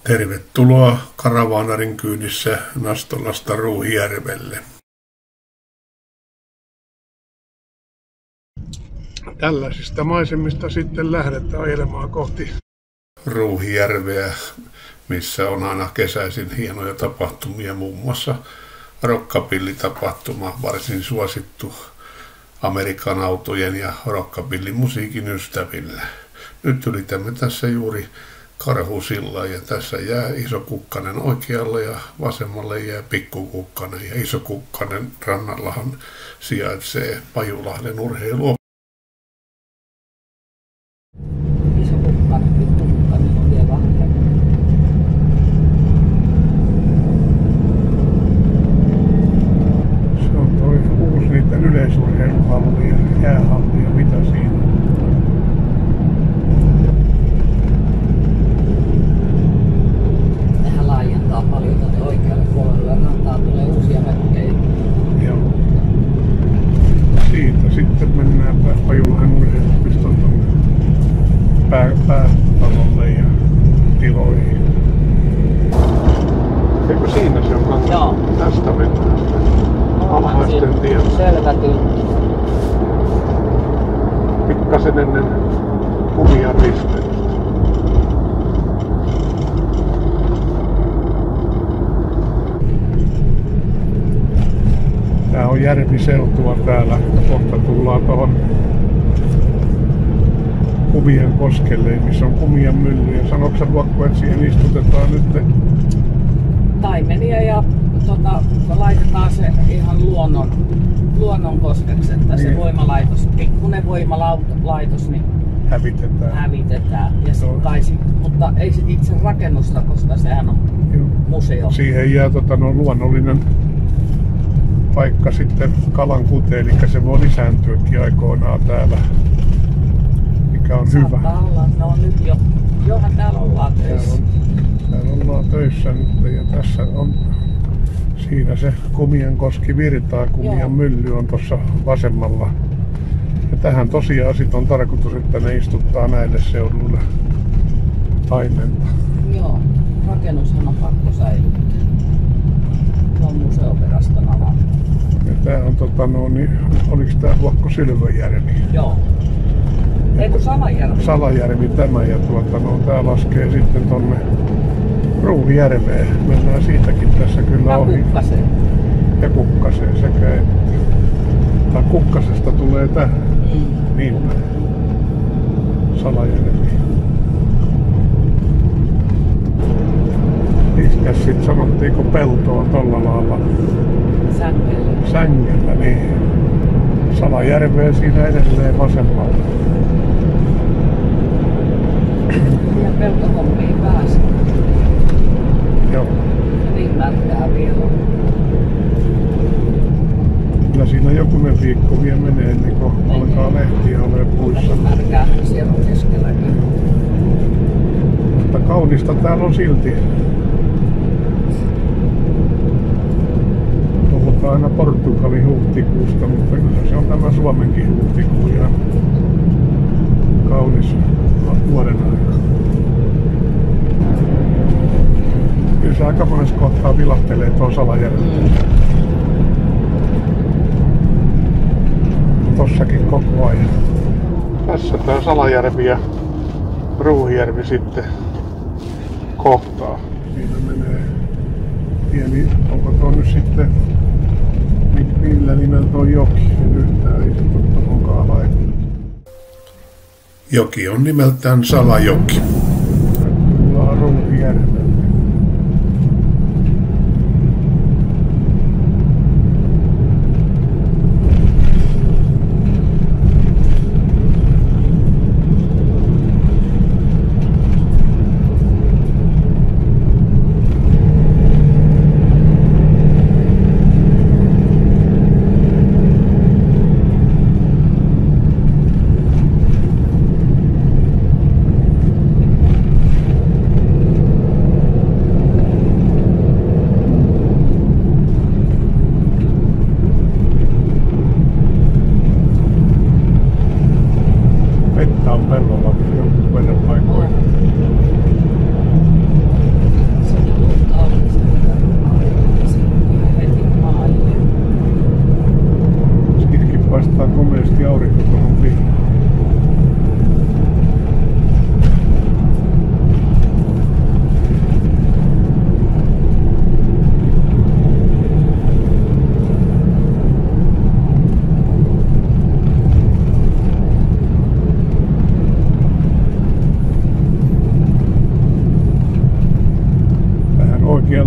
Tervetuloa Karavaanarin kyydissä Nastolasta Ruuhijärvelle. Tällaisista maisemista sitten lähdetään ajelemaan kohti Ruuhijärveä, missä on aina kesäisin hienoja tapahtumia, muun muassa rockabilly-tapahtuma, varsin suosittu Amerikan autojen ja rockabilly-musiikin ystäville. Nyt ylitämme tässä juuri Karhusilla ja tässä jää Iso Kukkanen oikealle ja vasemmalle jää Pikku Kukkanen ja Iso Kukkanen rannallahan sijaitsee Pajulahden urheilu. Iso Kukkanen, Pikku Kukkanen on vielä vahvempi. Se on toi uusi niiden yleisurheiluhalli ja jäähalli ja mitä siinä. Laajentaa paljon tuonne oikealle puolelle rantaa, tulee uusia mökkejä. Joo. Siitä sitten mennään Pajulahden urheilupiston tuonne päätalolle ja tiloihin. Eikö siinä se on kanssa? Joo. Tästä mennään alhaisten tiellä. Selvätin. Pikkasen ennen Kumian risteystä. Tää on järviseutua täällä. Kohta tullaan tohon Kumian koskelle, missä on Kumian mylly. Ja sanoitko sä, Vuokko, että siihen istutetaan nyt Taimenia ja laitetaan se ihan luonnon koskeksi, että se voimalaitos, pikkuinen voimalaitos, niin hävitetään. Ja mutta ei sit itse rakennusta, koska sehän on museo. Siihen jää luonnollinen paikka sitten kalan kuteen, eli se voi lisääntyäkin aikoinaan täällä, mikä on hyvä. Saattaa olla, no nyt jo. Johan täällä ollaan töissä. Täällä ollaan töissä nyt ja tässä on siinä se Kumiankoski virtaa, Kumian mylly on tuossa vasemmalla. Ja tähän tosiaan sit on tarkoitus, että ne istuttaa näille seuduille taimenta. Joo, rakennushan on pakko säilyttää. Se on museoviraston ala. Ja tää on oliks tää Vuokko Sylvönjärvi? Joo. Eikö Salajärvi? Salajärvi tämä ja tää laskee sitten tonne Ruuhijärveen. Mennään siitäkin tässä kyllä ja ohi. Kukkaseen. Ja Kukkaseen sekä että. Tai Kukkasesta tulee tähän. Niin päin. Salajärvi. Mistäs sit sanottiinko peltoa tolla lailla? Sängellä. Sängellä, niin. Salajärveen siinä edelleen vasemmalla. Ja peltohommiin pääsi. Joo. Niin märkää vielä. Kyllä siinä jokunen viikko vielä menee ennen kuin alkaa lehtiä olemaan puissa. Märkää siellä on keskelläkin. Mutta kaunista täällä on silti. Puhutaan aina Portugalin huhtikuusta, mutta kyllä se on tämä Suomenkin huhtikuu ja kaunis vuoden aika. Kyllä se aika monessa kohtaa vilahtelee tuo Salajärvi. Tossakin koko ajan. Tässä tää Salajärvi ja Ruuhijärvi sitten kohtaa. Siinä menee pieni, onko tuo nyt sitten, millä nimellä tuo joki? En yhtään ei se tohonkaan laittaa. Joki on nimeltään Salajoki. Tullaan Ruuhijärvelle.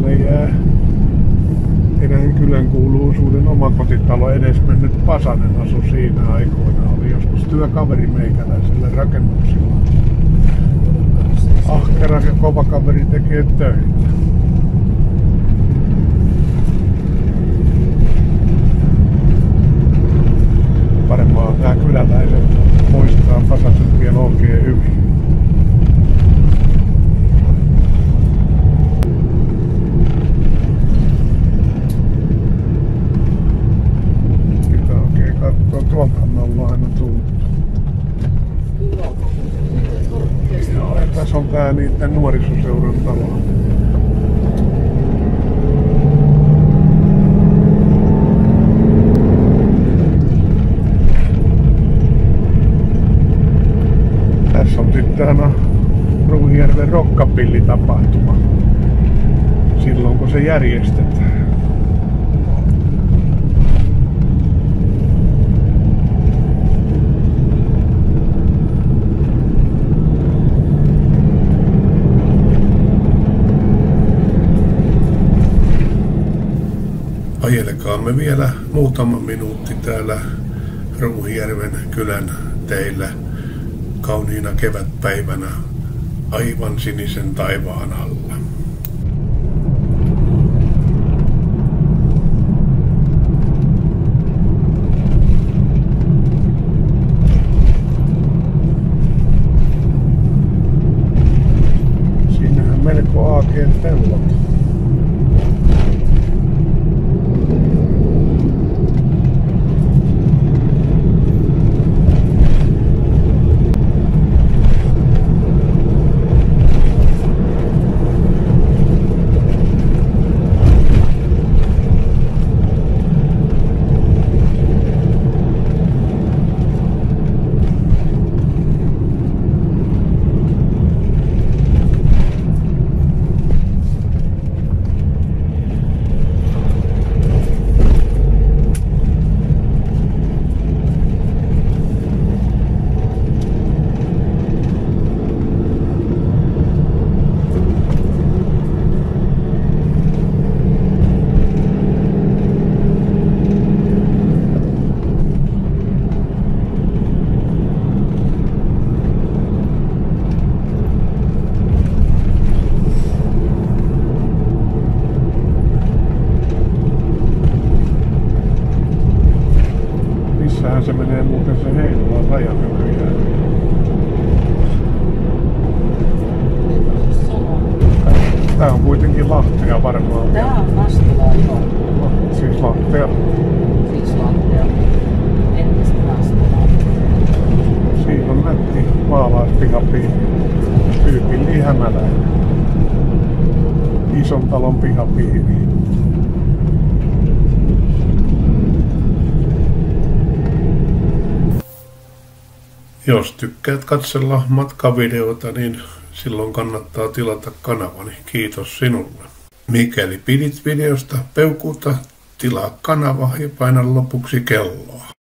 Vierelle jää erään kylän kuuluisuuden omakotitalo edesmennyt Pasanen asu siinä aikoina. Oli joskus työkaveri meikäläiselle rakennuksilla. Ahkera ja kova kaveri tekee töitä. Varmaan nämä kyläläiset muistaa Pasasen vielä oikein hyvin. Pitää oikein katsoa, tuolta me ollaan aina tullut. Joo, ja tässä on tää niitten nuorisoseuran talo. Tässä on sitten aina Ruuhijärven rockapillitapahtuma. Silloin kun se järjestetään. Ajelekaamme vielä muutama minuutti täällä Ruuhijärven kylän teillä kauniina kevätpäivänä aivan sinisen taivaan alla. Siinähän melko aakeen pellot. Se menee muuten se Heinolan raja nykyään. Tää on kuitenkin Lahtea varmaan. Tää on Nastelaa, joo. Siis Lahtea. Siis Lahtea. Entistä Nastelaa. Siinä on nätti maalaispihapiiri. Tyypillinen hämäläinen. Ison talon pihapiiri. Jos tykkäät katsella matkavideoita, niin silloin kannattaa tilata kanavani. Kiitos sinulle. Mikäli pidit videosta, peukuta, tilaa kanava ja paina lopuksi kelloa.